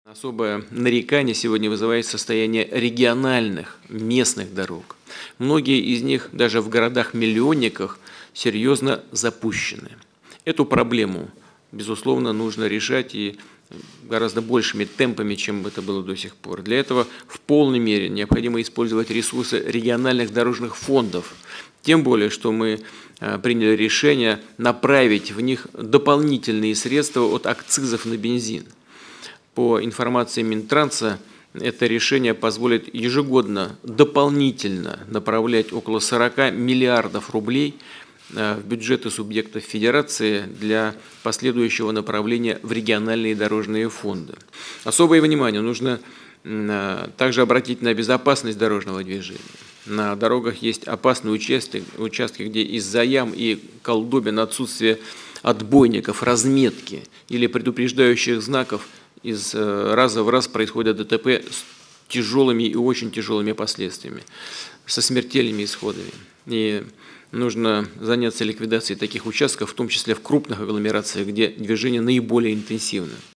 Особое нарекание сегодня вызывает состояние региональных, местных дорог. Многие из них даже в городах-миллионниках серьезно запущены. Эту проблему, безусловно, нужно решать и гораздо большими темпами, чем это было до сих пор. Для этого в полной мере необходимо использовать ресурсы региональных дорожных фондов. Тем более, что мы приняли решение направить в них дополнительные средства от акцизов на бензин. По информации Минтранса, это решение позволит ежегодно дополнительно направлять около 40 миллиардов рублей в бюджеты субъектов Федерации для последующего направления в региональные дорожные фонды. Особое внимание нужно также обратить на безопасность дорожного движения. На дорогах есть опасные участки, где из-за ям и колдобин, отсутствие отбойников, разметки или предупреждающих знаков из раза в раз происходят ДТП с тяжелыми и очень тяжелыми последствиями, со смертельными исходами. И нужно заняться ликвидацией таких участков, в том числе в крупных агломерациях, где движение наиболее интенсивно.